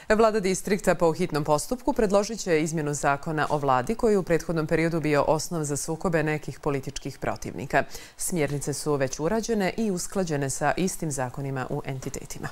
Vlada distrikta po hitnom postupku predložit će izmjenu zakona o vladi koji je u prethodnom periodu bio osnov za sukobe nekih političkih protivnika. Smjernice su već urađene i usklađene sa istim zakonima u entitetima.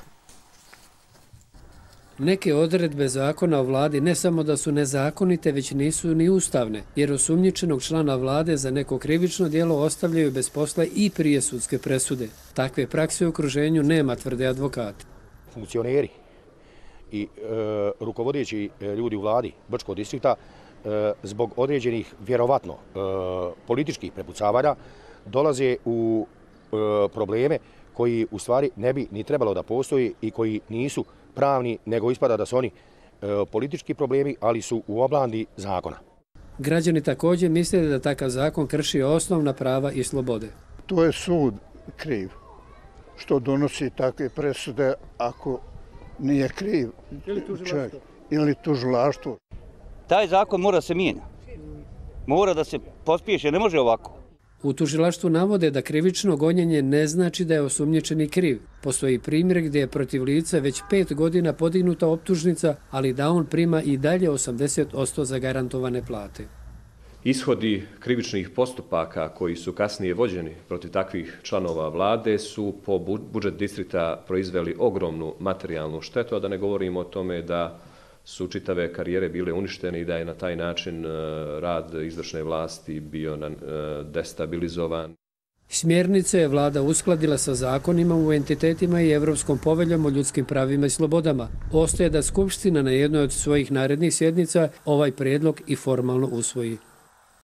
Neke odredbe zakona o vladi ne samo da su nezakonite, već nisu ni ustavne, jer osumnjičenog člana vlade za neko krivično djelo ostavljaju bez posla i prije sudske presude. Takve prakse u okruženju nema, tvrde advokati. Funkcioneri i rukovodeći ljudi u vladi Brčkog distrikta zbog određenih, vjerovatno, političkih prepucavanja dolaze u probleme koji u stvari ne bi ni trebalo da postoji i koji nisu pravni, nego ispada da su oni politički problemi, ali su u oblandi zakona. Građani također misle da takav zakon krši osnovna prava i slobode. To je sud kriv što donosi takve presude ako nije kriv čovjek ili tužilaštvo. Taj zakon mora se mijenjati. Mora da se pospješi, ne može ovako. U tužilaštvu navode da krivično gonjenje ne znači da je osumnjičeni kriv. Postoji primjer gdje je protiv lica već 5 godina podignuta optužnica, ali da on prima i dalje 80% zagarantovane plate. Ishodi krivičnih postupaka koji su kasnije vođeni protiv takvih članova vlade su po budžet distrikta proizveli ogromnu materijalnu štetu, a da ne govorimo o tome da su čitave karijere bile uništene i da je na taj način rad izvršne vlasti bio destabilizovan. Smjernice je vlada uskladila sa zakonima u entitetima i Evropskom poveljom o ljudskim pravima i slobodama. Ostaje da Skupština na jednoj od svojih narednih sjednica ovaj prijedlog i formalno usvoji.